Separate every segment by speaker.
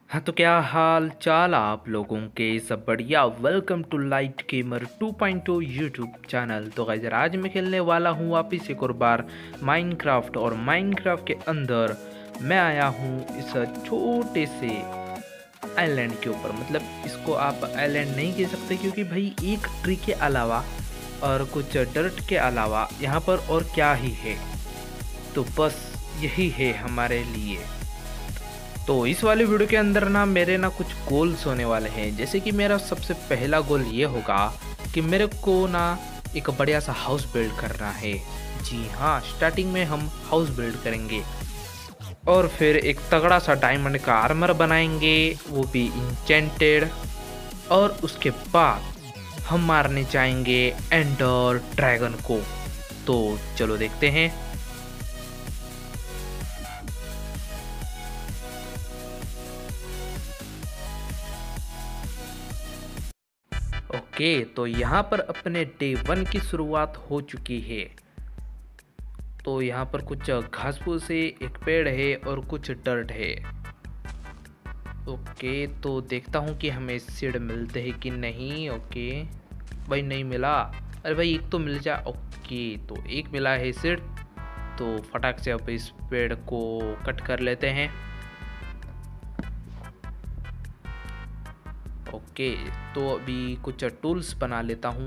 Speaker 1: हाँ, तो क्या हाल चाल आप लोगों के। सब बढ़िया। Welcome to light gamer 2.0 YouTube channel. तो गाइस आज मैं खेलने वाला हूँ वापिस एक और बार माइनक्राफ्ट। और माइनक्राफ्ट के अंदर मैं आया हूँ इस छोटे से आइलैंड के ऊपर। मतलब इसको आप आइलैंड नहीं कह सकते, क्योंकि भाई एक ट्री के अलावा और कुछ डर्ट के अलावा यहाँ पर और क्या ही है। तो बस यही है हमारे लिए। तो इस वाले वीडियो के अंदर ना मेरे ना कुछ गोल्स होने वाले हैं। जैसे कि मेरा सबसे पहला गोल ये होगा कि मेरे को ना एक बढ़िया सा हाउस बिल्ड करना है। जी हाँ, स्टार्टिंग में हम हाउस बिल्ड करेंगे और फिर एक तगड़ा सा डायमंड का आर्मर बनाएंगे, वो भी इंचेंटेड। और उसके बाद हम मारने जाएंगे एंडर ड्रैगन को। तो चलो देखते हैं। ओके, तो यहाँ पर अपने डे 1 की शुरुआत हो चुकी है। तो यहाँ पर कुछ घास फूस है, एक पेड़ है और कुछ डर्ट है। ओके, तो देखता हूँ कि हमें सीड मिलते हैं कि नहीं। ओके भाई, नहीं मिला। अरे भाई एक तो मिल जा। ओके, तो एक मिला है सीड। तो फटाक से अब इस पेड़ को कट कर लेते हैं। ओके, तो अभी कुछ टूल्स बना लेता हूँ।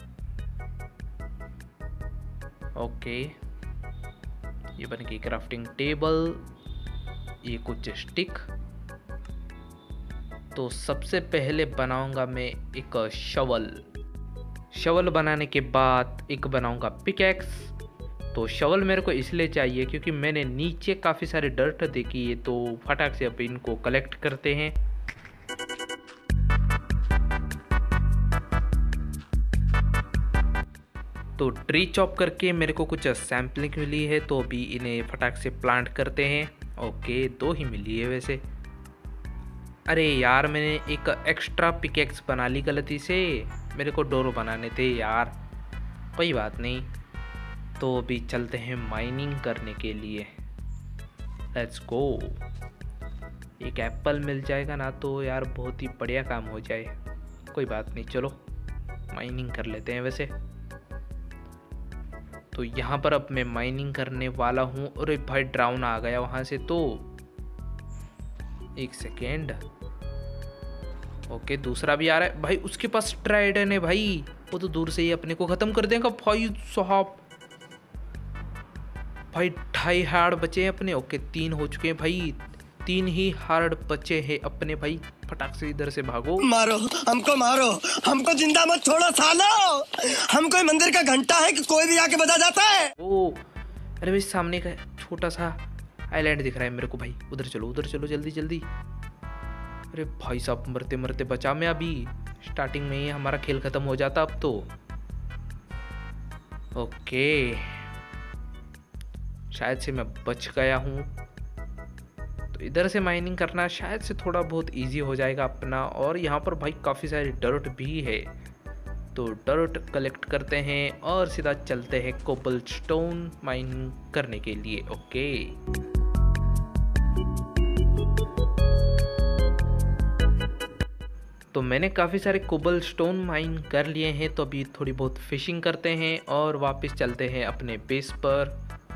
Speaker 1: ओके, ये बन गई क्राफ्टिंग टेबल, ये कुछ स्टिक। तो सबसे पहले बनाऊंगा मैं एक शवल बनाने के बाद एक बनाऊंगा पिकैक्स। तो शवल मेरे को इसलिए चाहिए क्योंकि मैंने नीचे काफ़ी सारे डर्ट देखी है। तो फटाक से अब इनको कलेक्ट करते हैं। तो ट्री चॉप करके मेरे को कुछ सैम्पलिंग मिली है, तो अभी इन्हें फटाक से प्लांट करते हैं। ओके, 2 ही मिली है वैसे। अरे यार, मैंने एक एक्स्ट्रा पिकेक्स बना ली गलती से। मेरे को डोर बनाने थे यार। कोई बात नहीं। तो अभी चलते हैं माइनिंग करने के लिए। Let's go. एक एप्पल मिल जाएगा ना तो यार बहुत ही बढ़िया काम हो जाए। कोई बात नहीं, चलो माइनिंग कर लेते हैं वैसे। तो यहाँ पर अब मैं माइनिंग करने वाला हूँ। अरे भाई ड्राउन आ गया वहाँ से। तो एक सेकेंड। ओके, दूसरा भी आ रहा है भाई। उसके पास ट्राइडन है भाई, वो तो दूर से ही अपने को खत्म कर देगा भाई साहब। भाई 2.5 हार्ड बचे हैं अपने। ओके, 3 हो चुके हैं भाई। 3 ही हार्ड बचे हैं अपने भाई। फटाक से इधर से भागो।
Speaker 2: मारो मारो, हमको जिंदा मत छोड़ो सालो। हम कोई मंदिर का घंटा है कि कोई भी आके बजा जाता है।
Speaker 1: ओ अरे भाई, सामने का छोटा सा आइलैंड दिख रहा है मेरे को भाई। उधर चलो जल्दी जल्दी। अरे भाई साहब, मरते मरते बचा मैं अभी। स्टार्टिंग में ही हमारा खेल खत्म हो जाता अब तो। ओके, शायद से मैं बच गया हूँ। तो इधर से माइनिंग करना शायद से थोड़ा बहुत इजी हो जाएगा अपना। और यहाँ पर भाई काफ़ी सारी डर्ट भी है। तो डर्ट कलेक्ट करते हैं और सीधा चलते हैं कोबलस्टोन माइनिंग करने के लिए। ओके, तो मैंने काफ़ी सारे कोबलस्टोन माइन कर लिए हैं। तो अभी थोड़ी बहुत फिशिंग करते हैं और वापस चलते हैं अपने बेस पर।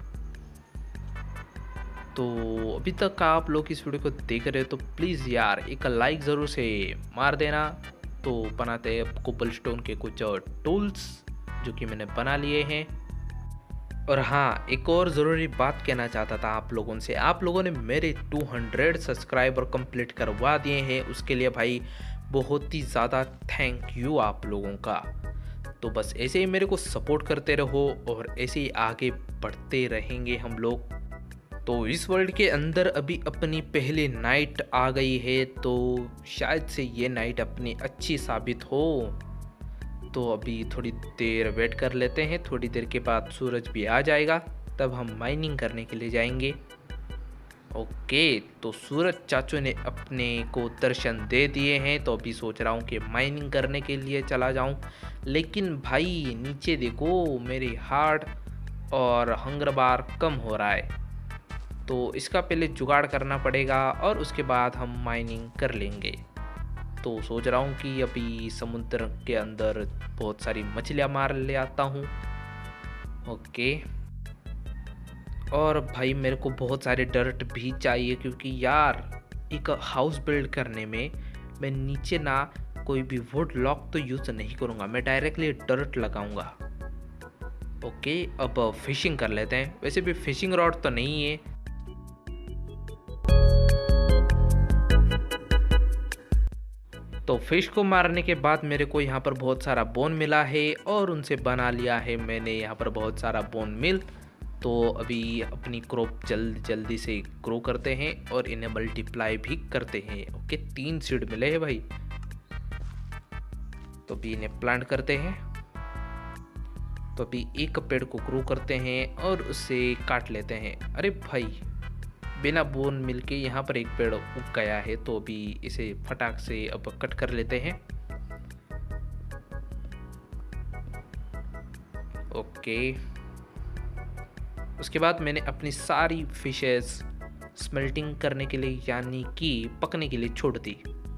Speaker 1: तो अभी तक आप लोग इस वीडियो को देख रहे हो तो प्लीज़ यार एक लाइक ज़रूर से मार देना। तो बनाते हैं कोबलस्टोन के कुछ टूल्स जो कि मैंने बना लिए हैं। और हाँ, एक और ज़रूरी बात कहना चाहता था आप लोगों से। आप लोगों ने मेरे 200 सब्सक्राइबर कंप्लीट करवा दिए हैं। उसके लिए भाई बहुत ही ज़्यादा थैंक यू आप लोगों का। तो बस ऐसे ही मेरे को सपोर्ट करते रहो और ऐसे ही आगे बढ़ते रहेंगे हम लोग। तो इस वर्ल्ड के अंदर अभी अपनी पहली नाइट आ गई है। तो शायद से ये नाइट अपनी अच्छी साबित हो। तो अभी थोड़ी देर वेट कर लेते हैं। थोड़ी देर के बाद सूरज भी आ जाएगा, तब हम माइनिंग करने के लिए जाएंगे। ओके, तो सूरज चाचू ने अपने को दर्शन दे दिए हैं। तो अभी सोच रहा हूँ कि माइनिंग करने के लिए चला जाऊँ। लेकिन भाई नीचे देखो, मेरी हार्ट और हंगर बार कम हो रहा है। तो इसका पहले जुगाड़ करना पड़ेगा और उसके बाद हम माइनिंग कर लेंगे। तो सोच रहा हूँ कि अभी समुद्र के अंदर बहुत सारी मछलियाँ मार ले आता हूँ। ओके, और भाई मेरे को बहुत सारे डर्ट भी चाहिए, क्योंकि यार एक हाउस बिल्ड करने में मैं नीचे ना कोई भी वुड लॉक तो यूज़ नहीं करूँगा, मैं डायरेक्टली डर्ट लगाऊंगा। ओके, अब फिशिंग कर लेते हैं। वैसे भी फिशिंग रॉड तो नहीं है। तो फिश को मारने के बाद मेरे को यहाँ पर बहुत सारा बोन मिला है और उनसे बना लिया है मैंने यहाँ पर बहुत सारा बोन मिल। तो अभी अपनी क्रॉप जल्दी से ग्रो करते हैं और इन्हें मल्टीप्लाई भी करते हैं। ओके, 3 सीड मिले हैं भाई, तो अभी इन्हें प्लांट करते हैं। तो अभी एक पेड़ को ग्रो करते हैं और उसे काट लेते हैं। अरे भाई, बिना बोन मिल के यहाँ पर एक पेड़ उग गया है, तो अभी इसे फटाक से अब कट कर लेते हैं। ओके, उसके बाद मैंने अपनी सारी फिशेस स्मेल्टिंग करने के लिए यानी कि पकने के लिए छोड़ दी।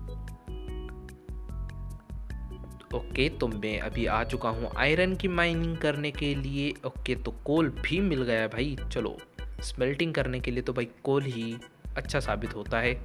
Speaker 1: ओके, तो मैं अभी आ चुका हूँ आयरन की माइनिंग करने के लिए। ओके, तो कोल भी मिल गया भाई। चलो, स्मेल्टिंग करने के लिए तो भाई कोल ही अच्छा साबित होता है।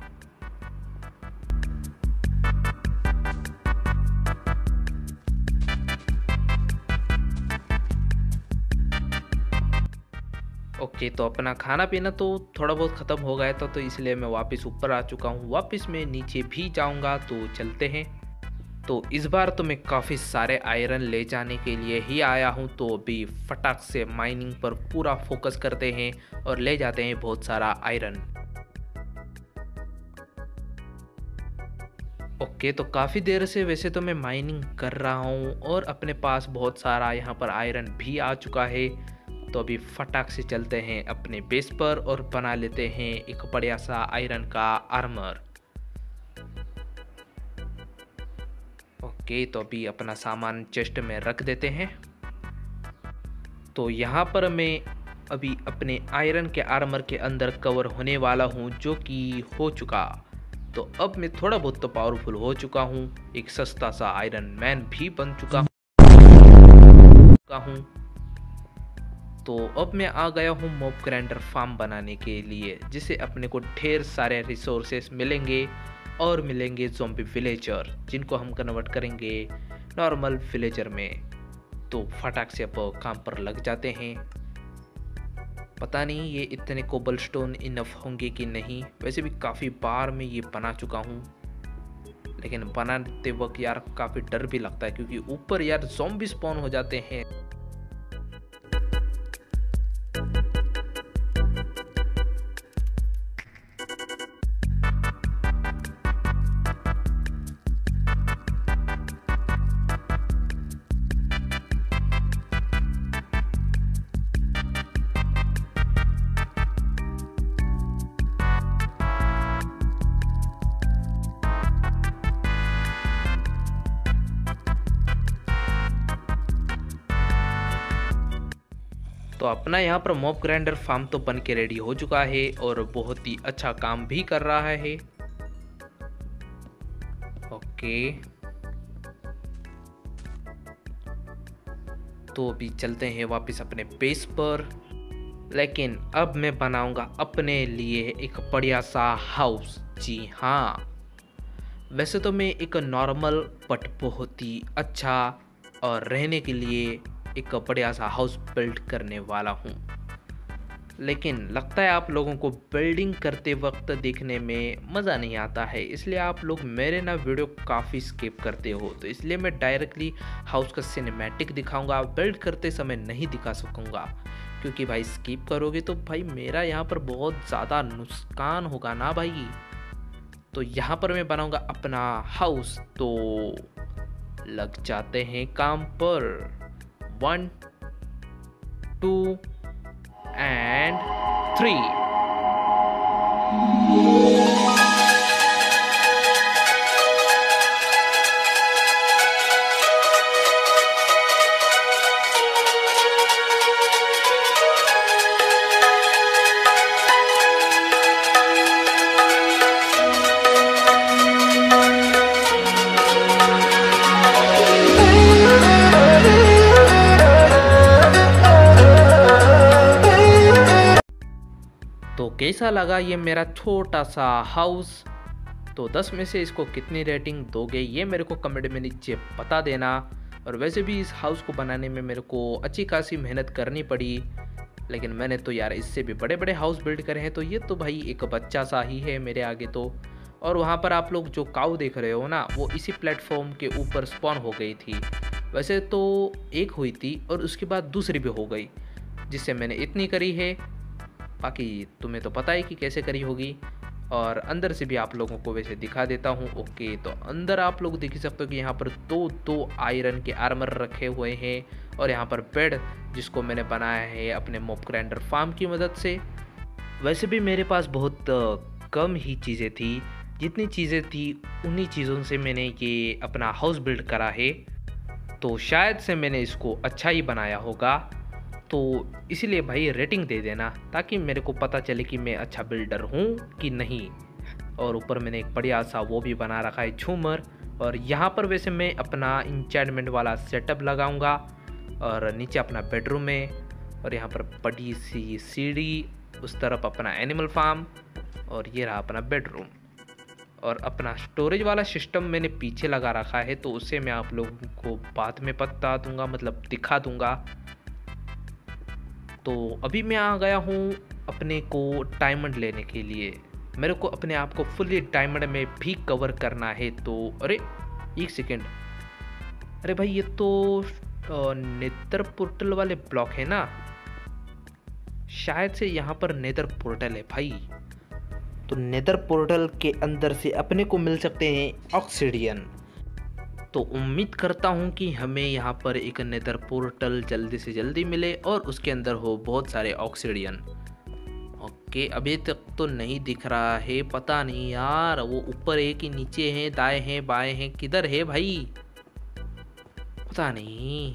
Speaker 1: ओके, तो अपना खाना पीना तो थोड़ा बहुत ख़त्म हो गया था, तो इसलिए मैं वापस ऊपर आ चुका हूँ। वापस मैं नीचे भी जाऊँगा, तो चलते हैं। तो इस बार तो मैं काफ़ी सारे आयरन ले जाने के लिए ही आया हूँ, तो अभी फटाक से माइनिंग पर पूरा फोकस करते हैं और ले जाते हैं बहुत सारा आयरन। ओके, तो काफ़ी देर से वैसे तो मैं माइनिंग कर रहा हूँ और अपने पास बहुत सारा यहाँ पर आयरन भी आ चुका है। तो अभी फटाक से चलते हैं अपने बेस पर और बना लेते हैं एक बढ़िया सा आयरन का आर्मर। ओके, तो अभी अपना सामान चेस्ट में रख देते हैं। तो यहाँ पर मैं अभी अपने आयरन के आर्मर के अंदर कवर होने वाला हूँ, जो कि हो चुका। तो अब मैं थोड़ा बहुत तो पावरफुल हो चुका हूँ, एक सस्ता सा आयरन मैन भी बन चुका हूँ। तो अब मैं आ गया हूँ मॉब ग्राइंडर फार्म बनाने के लिए, जिसे अपने को ढेर सारे रिसोर्सेस मिलेंगे और मिलेंगे ज़ॉम्बी विलेजर, जिनको हम कन्वर्ट करेंगे नॉर्मल विलेजर में। तो फटाक से अब काम पर लग जाते हैं। पता नहीं ये इतने कोबलस्टोन इनफ होंगे कि नहीं। वैसे भी काफ़ी बार मैं ये बना चुका हूँ, लेकिन बनाते वक्त यार काफ़ी डर भी लगता है, क्योंकि ऊपर यार ज़ॉम्बी स्पॉन हो जाते हैं। तो अपना यहाँ पर मॉब ग्राइंडर फार्म तो बन के रेडी हो चुका है और बहुत ही अच्छा काम भी कर रहा है। ओके, तो अभी चलते हैं वापस अपने बेस पर, लेकिन अब मैं बनाऊंगा अपने लिए एक बढ़िया सा हाउस। जी हाँ, वैसे तो मैं एक नॉर्मल बट बहुत ही अच्छा और रहने के लिए एक बढ़िया सा हाउस बिल्ड करने वाला हूँ, लेकिन लगता है आप लोगों को बिल्डिंग करते वक्त देखने में मज़ा नहीं आता है, इसलिए आप लोग मेरे ना वीडियो काफ़ी स्किप करते हो। तो इसलिए मैं डायरेक्टली हाउस का सिनेमैटिक दिखाऊंगा, बिल्ड करते समय नहीं दिखा सकूँगा, क्योंकि भाई स्किप करोगे तो भाई मेरा यहाँ पर बहुत ज़्यादा नुकसान होगा ना भाई। तो यहाँ पर मैं बनाऊंगा अपना हाउस, तो लग जाते हैं काम पर। 1 2 and 3। कैसा लगा ये मेरा छोटा सा हाउस? तो 10 में से इसको कितनी रेटिंग दोगे ये मेरे को कमेंट में नीचे बता देना। और वैसे भी इस हाउस को बनाने में मेरे को अच्छी खासी मेहनत करनी पड़ी, लेकिन मैंने तो यार इससे भी बड़े बड़े हाउस बिल्ड करे हैं, तो ये तो भाई एक बच्चा सा ही है मेरे आगे तो। और वहाँ पर आप लोग जो काऊ देख रहे हो ना, वो इसी प्लेटफॉर्म के ऊपर स्पॉन हो गई थी। वैसे तो एक हुई थी और उसके बाद दूसरी भी हो गई, जिससे मैंने इतनी करी है। बाकी तुम्हें तो पता है कि कैसे करी होगी। और अंदर से भी आप लोगों को वैसे दिखा देता हूँ। ओके, तो अंदर आप लोग देख सकते हो कि यहाँ पर दो आयरन के आर्मर रखे हुए हैं, और यहाँ पर बेड जिसको मैंने बनाया है अपने मॉप ग्राइंडर फार्म की मदद से। वैसे भी मेरे पास बहुत कम ही चीज़ें थी, जितनी चीज़ें थी उन्हीं चीज़ों से मैंने ये अपना हाउस बिल्ड करा है। तो शायद से मैंने इसको अच्छा ही बनाया होगा, तो इसीलिए भाई रेटिंग दे देना ताकि मेरे को पता चले कि मैं अच्छा बिल्डर हूँ कि नहीं। और ऊपर मैंने एक बढ़िया सा वो भी बना रखा है झूमर। और यहाँ पर वैसे मैं अपना इंचैंटमेंट वाला सेटअप लगाऊंगा, और नीचे अपना बेडरूम है, और यहाँ पर बड़ी सी सीढ़ी, उस तरफ अपना एनिमल फार्म, और ये रहा अपना बेडरूम। और अपना स्टोरेज वाला सिस्टम मैंने पीछे लगा रखा है, तो उससे मैं आप लोगों को बाद में बता दूंगा, मतलब दिखा दूंगा। तो अभी मैं आ गया हूँ अपने को डायमंड लेने के लिए। मेरे को अपने आप को फुली डायमंड में भी कवर करना है। तो अरे एक सेकेंड, अरे भाई ये तो नेदर पोर्टल वाले ब्लॉक है ना, शायद से यहाँ पर नेदर पोर्टल है भाई। तो नेदर पोर्टल के अंदर से अपने को मिल सकते हैं ऑक्सीडियन। तो उम्मीद करता हूँ कि हमें यहाँ पर एक नेदर पोर्टल जल्दी से जल्दी मिले और उसके अंदर हो बहुत सारे ऑक्सीडियन। ओके, अभी तक तो नहीं दिख रहा है, पता नहीं यार वो ऊपर है कि नीचे है, दाएं हैं बाएं हैं, किधर है भाई पता नहीं।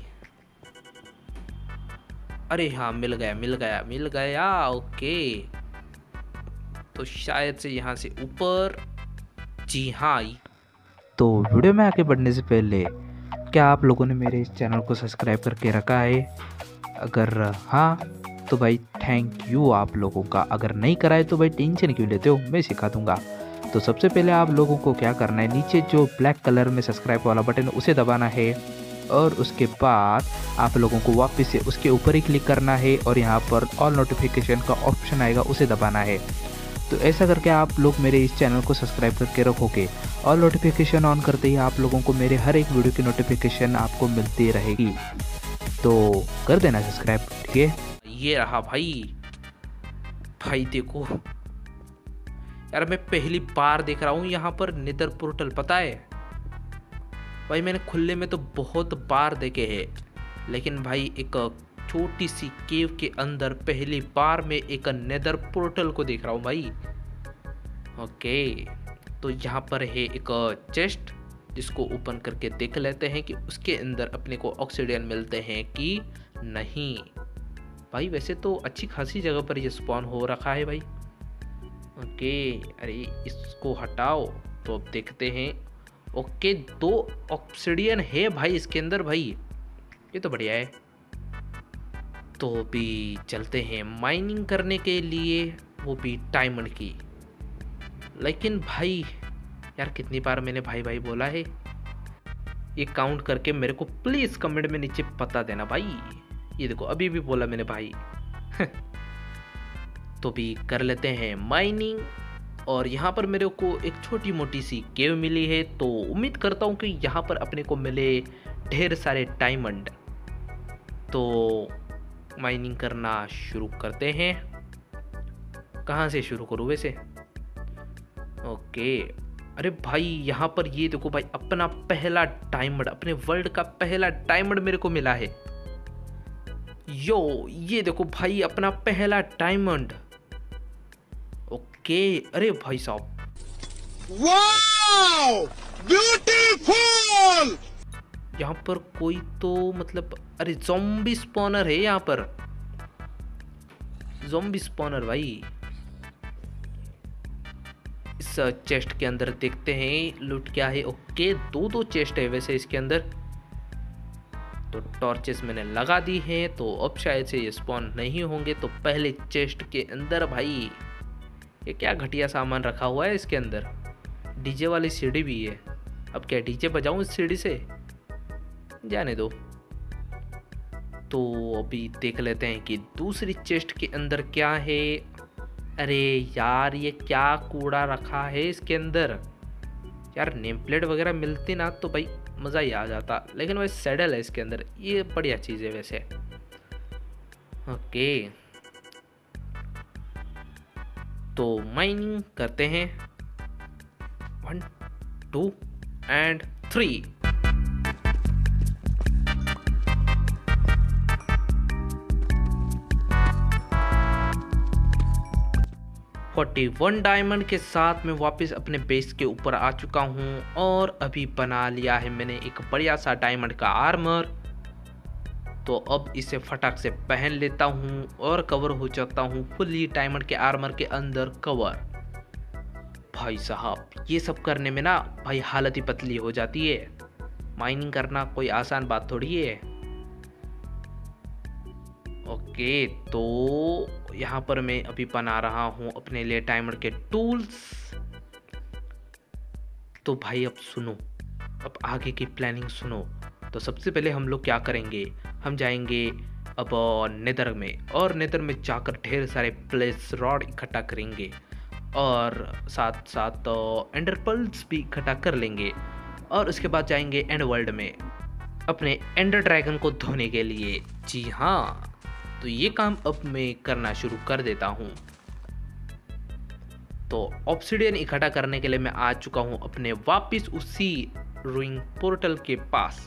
Speaker 1: अरे हाँ, मिल गया मिल गया मिल गया। ओके, तो शायद से यहाँ से ऊपर। जी हाँ।
Speaker 3: तो वीडियो में आगे बढ़ने से पहले क्या आप लोगों ने मेरे इस चैनल को सब्सक्राइब करके रखा है? अगर हाँ तो भाई थैंक यू आप लोगों का। अगर नहीं करा है तो भाई टेंशन क्यों लेते हो, मैं सिखा दूंगा। तो सबसे पहले आप लोगों को क्या करना है, नीचे जो ब्लैक कलर में सब्सक्राइब वाला बटन उसे दबाना है, और उसके बाद आप लोगों को वापस से उसके ऊपर ही क्लिक करना है, और यहाँ पर ऑल नोटिफिकेशन का ऑप्शन आएगा उसे दबाना है। तो ऐसा करके आप लोग मेरे इस चैनल को सब्सक्राइब करके रखोगे। और नोटिफिकेशन ऑन करते ही आप लोगों को मेरे हर एक वीडियो की नोटिफिकेशन आपको मिलती रहेगी। तो कर देना सब्सक्राइब, ठीक है?
Speaker 1: ये रहा भाई। भाई देखो यार, मैं पहली बार देख रहा हूँ यहाँ पर नेदर पोर्टल, पता है भाई। मैंने खुले में तो बहुत बार देखे हैं, लेकिन भाई एक छोटी सी केव के अंदर पहली बार में एक नेदर पोर्टल को देख रहा हूँ भाई। ओके, तो यहाँ पर है एक चेस्ट, जिसको ओपन करके देख लेते हैं कि उसके अंदर अपने को ऑक्सीडियन मिलते हैं कि नहीं। भाई वैसे तो अच्छी खासी जगह पर ये स्पॉन हो रखा है भाई। ओके, अरे इसको हटाओ, तो अब देखते हैं। ओके, 2 ऑक्सीडियन है भाई इसके अंदर भाई, ये तो बढ़िया है। तो भी चलते हैं माइनिंग करने के लिए, वो भी डायमंड की। लेकिन भाई यार, कितनी बार मैंने भाई भाई बोला है, ये काउंट करके मेरे को प्लीज कमेंट में नीचे बता देना भाई। ये देखो अभी भी बोला मैंने भाई। तो भी कर लेते हैं माइनिंग। और यहाँ पर मेरे को एक छोटी मोटी सी केव मिली है, तो उम्मीद करता हूँ कि यहाँ पर अपने को मिले ढेर सारे डायमंड। तो माइनिंग करना शुरू करते हैं। कहाँ से शुरू करूँ वैसे? ओके, अरे भाई यहाँ पर ये देखो भाई, अपना पहला डायमंड, अपने वर्ल्ड का पहला डायमंड मेरे को मिला है। यो ये देखो भाई, अपना पहला डायमंड। ओके, अरे भाई साहब,
Speaker 2: वाओ ब्यूटीफुल।
Speaker 1: यहाँ पर कोई तो मतलब, अरे ज़ॉम्बी स्पॉनर है यहाँ पर, ज़ॉम्बी स्पॉनर भाई। इस चेस्ट के अंदर देखते हैं लूट क्या है। ओके, 2 चेस्ट है वैसे इसके अंदर। तो टॉर्चेस मैंने लगा दी हैं, तो अब शायद से ये स्पॉन नहीं होंगे। तो पहले चेस्ट के अंदर भाई ये क्या घटिया सामान रखा हुआ है इसके अंदर। डीजे वाली सीढ़ी भी है। अब क्या डीजे बजाऊं इस सीढ़ी से? जाने दो। तो अभी देख लेते हैं कि दूसरी चेस्ट के अंदर क्या है। अरे यार ये क्या कूड़ा रखा है इसके अंदर। यार नेम प्लेट वगैरह मिलती ना तो भाई मज़ा ही आ जाता, लेकिन भाई सैडल है इसके अंदर। ये बढ़िया चीज़ है वैसे। ओके तो माइनिंग करते हैं। 1 2 एंड 3। $41 डायमंड के साथ मैं वापस अपने बेस के ऊपर आ चुका हूँ और अभी बना लिया है मैंने एक बढ़िया सा डायमंड का आर्मर। तो अब इसे फटाक से पहन लेता हूँ और कवर हो जाता हूँ फुल्ली डायमंड के आर्मर के अंदर कवर। भाई साहब ये सब करने में ना भाई हालत ही पतली हो जाती है। माइनिंग करना कोई आसान बात थोड़ी है। ओके तो यहाँ पर मैं अभी बना रहा हूँ अपने लिए डायमंड के टूल्स। तो भाई अब सुनो, अब आगे की प्लानिंग सुनो। तो सबसे पहले हम लोग क्या करेंगे, हम जाएंगे अब नेदर में, और नेदर में जाकर ढेर सारे ब्लेस रॉड इकट्ठा करेंगे और साथ साथ एंडर पर्ल्स भी इकट्ठा कर लेंगे। और उसके बाद जाएंगे एंड वर्ल्ड में अपने एंडर ड्रैगन को धोने के लिए। जी हाँ, तो ये काम अब मैं करना शुरू कर देता हूँ। तो ऑब्सिडियन इकट्ठा करने के लिए मैं आ चुका हूँ अपने वापस उसी रूइंग पोर्टल के पास।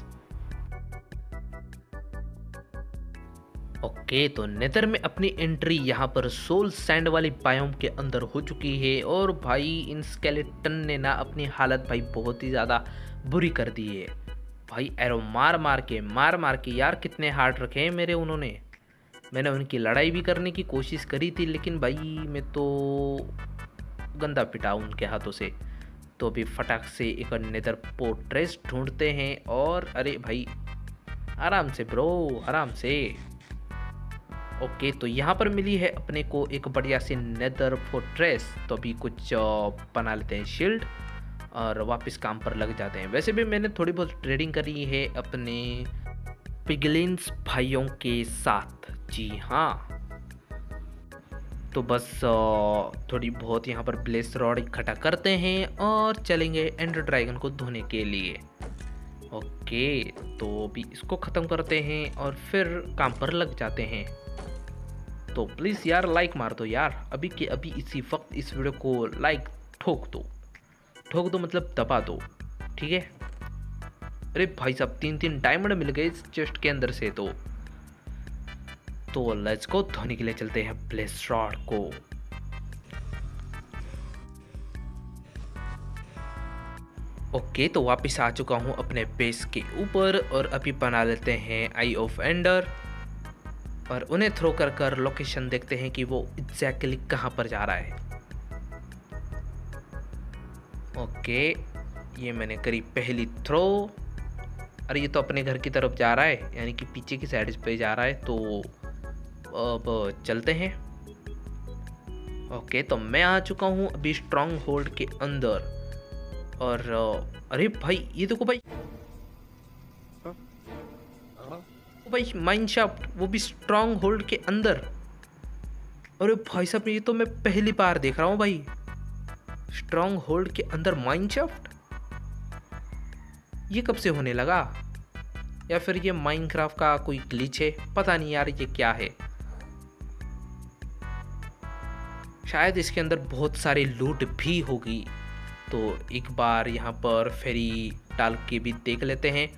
Speaker 1: ओके तो नेदर में अपनी एंट्री यहाँ पर सोल सैंड वाली बायोम के अंदर हो चुकी है। और भाई इन स्केलेटन ने ना अपनी हालत भाई बहुत ही ज़्यादा बुरी कर दी है। भाई एरो मार मार के यार कितने हार्ट रखे हैं मेरे उन्होंने। मैंने उनकी लड़ाई भी करने की कोशिश करी थी, लेकिन भाई मैं तो गंदा पिटा उनके हाथों से। तो अभी फटाक से एक नेदर पोर्ट्रेस ढूंढते हैं। और अरे भाई आराम से ब्रो, आराम से। ओके तो यहाँ पर मिली है अपने को एक बढ़िया सी नेदर फोर्ट्रेस। तो अभी कुछ बना लेते हैं शील्ड और वापस काम पर लग जाते हैं। वैसे भी मैंने थोड़ी बहुत ट्रेडिंग करी है अपने पिगलिन्स भाइयों के साथ। जी हाँ, तो बस थोड़ी बहुत यहाँ पर ब्लेस रॉड इकट्ठा करते हैं और चलेंगे एंडर ड्रैगन को धोने के लिए। ओके तो अभी इसको ख़त्म करते हैं और फिर काम पर लग जाते हैं। तो प्लीज़ यार लाइक मार दो यार, अभी के अभी इसी वक्त इस वीडियो को लाइक ठोक दो मतलब दबा दो, ठीक है। अरे भाई साहब 3 डायमंड मिल गए इस चेस्ट के अंदर से। तो लेट्स को धोने के लिए चलते हैं ब्लेस रॉड को। ओके तो वापस आ चुका हूँ अपने बेस के ऊपर और अभी बना लेते हैं आई ऑफ एंडर और उन्हें थ्रो कर लोकेशन देखते हैं कि वो एग्जैक्टली कहाँ पर जा रहा है। ओके ये मैंने करी पहली थ्रो। अरे ये तो अपने घर की तरफ जा रहा है, यानी कि पीछे की साइड पे जा रहा है। तो अब चलते हैं। ओके तो मैं आ चुका हूँ अभी स्ट्रॉन्ग होल्ड के अंदर। और अरे भाई ये देखो भाई माइन शाफ्ट, वो भी स्ट्रॉन्ग होल्ड के अंदर। अरे भाई साहब ये तो मैं पहली बार देख रहा हूँ भाई, स्ट्रॉन्ग होल्ड के अंदर माइन शाफ्ट। ये कब से होने लगा, या फिर ये माइनक्राफ्ट का कोई ग्लिच है, पता नहीं यार ये क्या है। शायद इसके अंदर बहुत सारी लूट भी होगी। तो एक बार यहाँ पर फेरी डाल के भी देख लेते हैं।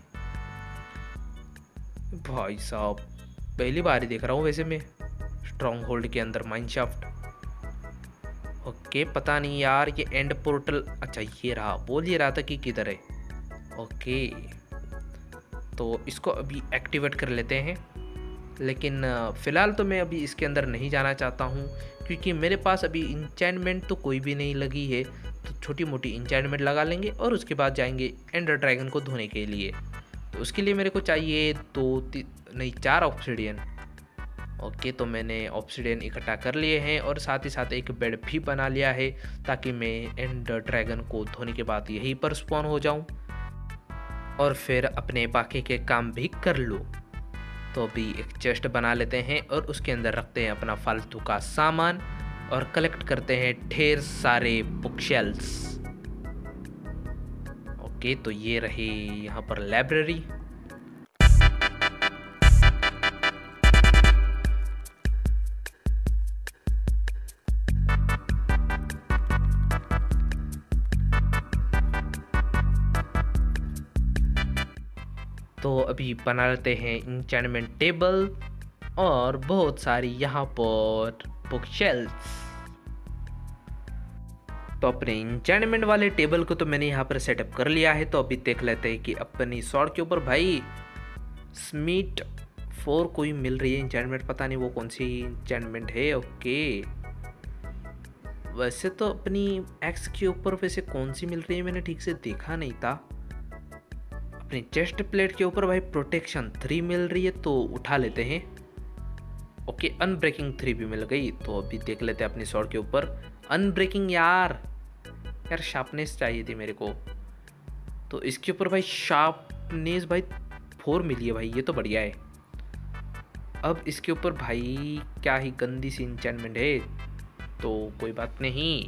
Speaker 1: भाई साहब पहली बार ही देख रहा हूँ वैसे मैं स्ट्रॉन्ग होल्ड के अंदर माइनशाफ्ट। ओके पता नहीं यार ये एंड पोर्टल, अच्छा ये रहा, बोल ये रहा था कि किधर है। ओके तो इसको अभी एक्टिवेट कर लेते हैं, लेकिन फ़िलहाल तो मैं अभी इसके अंदर नहीं जाना चाहता हूँ क्योंकि मेरे पास अभी इंचेंटमेंट तो कोई भी नहीं लगी है। तो छोटी मोटी इंचेंटमेंट लगा लेंगे और उसके बाद जाएंगे एंडर ड्रैगन को धोने के लिए। तो उसके लिए मेरे को चाहिए 4 ऑब्सिडियन। ओके, तो मैंने ऑब्सिडियन इकट्ठा कर लिए हैं और साथ ही साथ एक बेड भी बना लिया है ताकि मैं एंडर ड्रैगन को धोने के बाद यहीं पर स्पॉन हो जाऊं और फिर अपने बाकी के काम भी कर लूँ। तो अभी एक चेस्ट बना लेते हैं और उसके अंदर रखते हैं अपना फालतू का सामान और कलेक्ट करते हैं ढेर सारे बुकशेल्फ्स। ओके, तो ये रही यहाँ पर लाइब्रेरी। तो अभी बना लेते हैं इंचैंटमेंट टेबल और बहुत सारी यहाँ पर बुकशेल्फ्स। तो अपने इंचैंटमेंट वाले टेबल को तो मैंने यहाँ पर सेटअप कर लिया है। तो अभी देख लेते हैं कि अपनी स्वॉर्ड के ऊपर भाई स्मिथ 4 कोई मिल रही है इंचैंटमेंट, पता नहीं वो कौन सी इंचैंटमेंट है। ओके, वैसे तो अपनी एक्स के ऊपर वैसे कौन सी मिल रही है मैंने ठीक से देखा नहीं था। अपनी चेस्ट प्लेट के ऊपर भाई प्रोटेक्शन 3 मिल रही है तो उठा लेते हैं। ओके, अनब्रेकिंग 3 भी मिल गई। तो अभी देख लेते हैं अपनी स्वॉर्ड के ऊपर अनब्रेकिंग। यार शार्पनेस चाहिए थी मेरे को, तो इसके ऊपर भाई शार्पनेस भाई 4 मिली है भाई, ये तो बढ़िया है। अब इसके ऊपर भाई क्या ही गंदी सी इंचैंटमेंट है, तो कोई बात नहीं।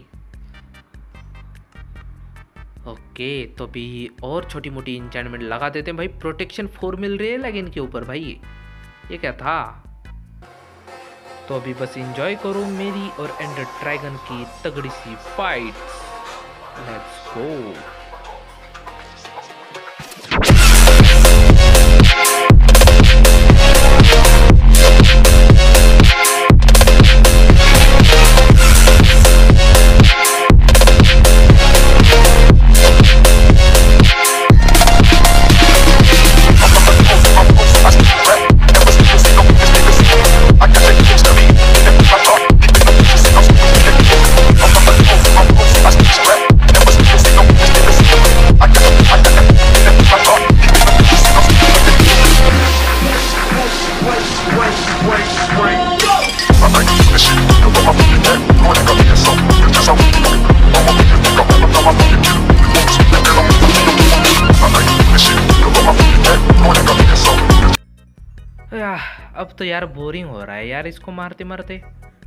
Speaker 1: ओके, तो अभी और छोटी मोटी इंचैंटमेंट लगा देते हैं भाई। प्रोटेक्शन 4 मिल रही है लेकिन इनके ऊपर भाई ये क्या था। तो अभी बस एंजॉय करो मेरी और एंडर ड्रैगन की तगड़ी सी फाइट। Let's go. अब तो यार बोरिंग हो रहा है यार इसको मारते मारते,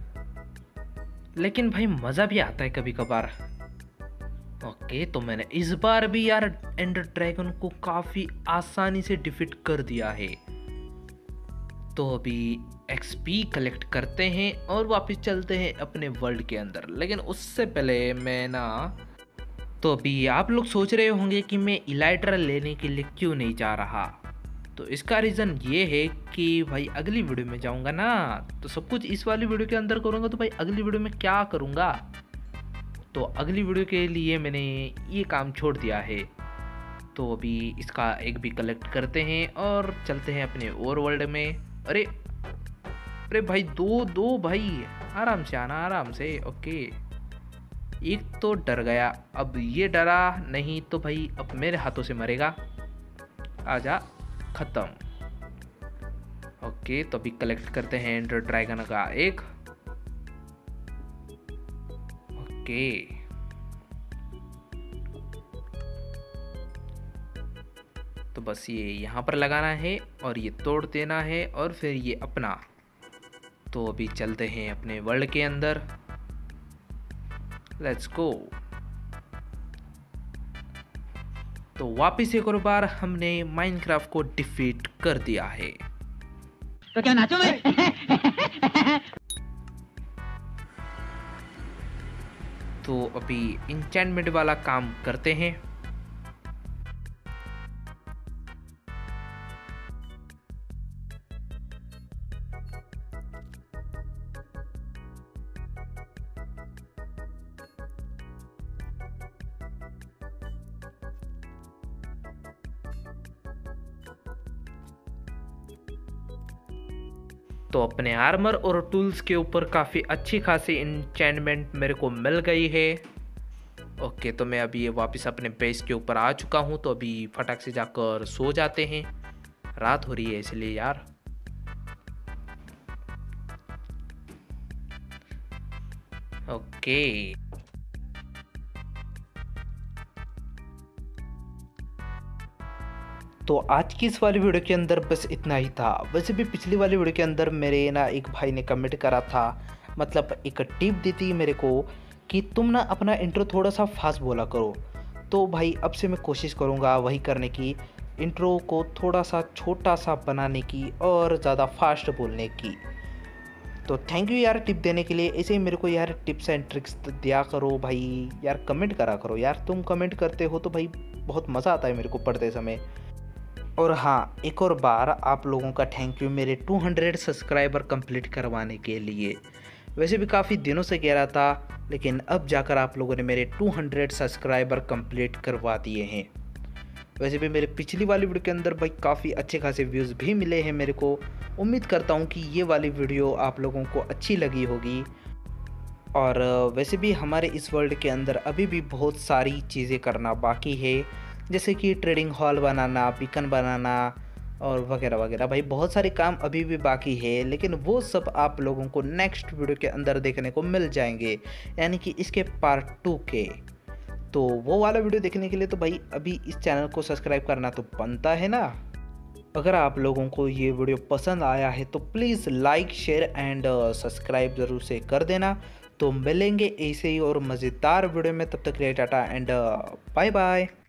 Speaker 1: लेकिन भाई मज़ा भी आता है कभी कभार। ओके, तो मैंने इस बार भी यार एंडर ड्रैगन को काफ़ी आसानी से डिफीट कर दिया है। तो अभी एक्सपी कलेक्ट करते हैं और वापस चलते हैं अपने वर्ल्ड के अंदर। लेकिन उससे पहले मैं ना, तो अभी आप लोग सोच रहे होंगे कि मैं इलाइट्रा लेने के लिए क्यों नहीं जा रहा। तो इसका रीज़न ये है कि भाई अगली वीडियो में जाऊंगा ना, तो सब कुछ इस वाली वीडियो के अंदर करूंगा, तो भाई अगली वीडियो में क्या करूंगा। तो अगली वीडियो के लिए मैंने ये काम छोड़ दिया है। तो अभी इसका एक भी कलेक्ट करते हैं और चलते हैं अपने और वर्ल्ड में। अरे अरे भाई दो भाई, आराम से आना, आराम से। ओके, एक तो डर गया, अब ये डरा नहीं तो भाई अब मेरे हाथों से मरेगा। आजा, खत्म। ओके, तो अभी कलेक्ट करते हैं एंडर ड्रैगन का एक। ओके, तो बस ये यहाँ पर लगाना है और ये तोड़ देना है और फिर ये अपना। तो अभी चलते हैं अपने वर्ल्ड के अंदर। Let's go. तो वापिस एक और बार हमने माइनक्राफ्ट को डिफीट कर दिया है।
Speaker 4: तो क्या नाचो मैं?
Speaker 1: तो अभी इंचैंटमेंट वाला काम करते हैं। तो अपने आर्मर और टूल्स के ऊपर काफ़ी अच्छी खासी इंचैंटमेंट मेरे को मिल गई है। ओके, तो मैं अभी ये वापस अपने बेस के ऊपर आ चुका हूँ। तो अभी फटाक से जाकर सो जाते हैं, रात हो रही है इसलिए यार। ओके।
Speaker 3: तो आज की इस वाली वीडियो के अंदर बस इतना ही था। वैसे भी पिछली वाली वीडियो के अंदर मेरे ना एक भाई ने कमेंट करा था, मतलब एक टिप दी थी मेरे को कि तुम ना अपना इंट्रो थोड़ा सा फास्ट बोला करो। तो भाई अब से मैं कोशिश करूँगा वही करने की, इंट्रो को थोड़ा सा छोटा सा बनाने की और ज़्यादा फास्ट बोलने की। तो थैंक यू यार टिप देने के लिए। ऐसे ही मेरे को यार टिप्स एंड ट्रिक्स दिया करो भाई, यार कमेंट करा करो यार। तुम कमेंट करते हो तो भाई बहुत मज़ा आता है मेरे को पढ़ते समय। और हाँ, एक और बार आप लोगों का थैंक यू मेरे 200 सब्सक्राइबर कंप्लीट करवाने के लिए। वैसे भी काफ़ी दिनों से कह रहा था, लेकिन अब जाकर आप लोगों ने मेरे 200 सब्सक्राइबर कंप्लीट करवा दिए हैं। वैसे भी मेरे पिछली वाली वीडियो के अंदर भाई काफ़ी अच्छे खासे व्यूज़ भी मिले हैं मेरे को। उम्मीद करता हूँ कि ये वाली वीडियो आप लोगों को अच्छी लगी होगी। और वैसे भी हमारे इस वर्ल्ड के अंदर अभी भी बहुत सारी चीज़ें करना बाकी है, जैसे कि ट्रेडिंग हॉल बनाना, बीकन बनाना और वगैरह वगैरह। भाई बहुत सारे काम अभी भी बाकी है, लेकिन वो सब आप लोगों को नेक्स्ट वीडियो के अंदर देखने को मिल जाएंगे, यानी कि इसके पार्ट 2 के। तो वो वाला वीडियो देखने के लिए तो भाई अभी इस चैनल को सब्सक्राइब करना तो बनता है ना। अगर आप लोगों को ये वीडियो पसंद आया है तो please like, share and subscribe ज़रूर से कर देना। तो मिलेंगे ऐसे ही और मज़ेदार वीडियो में, तब तक के लिए टाटा एंड बाय बाय।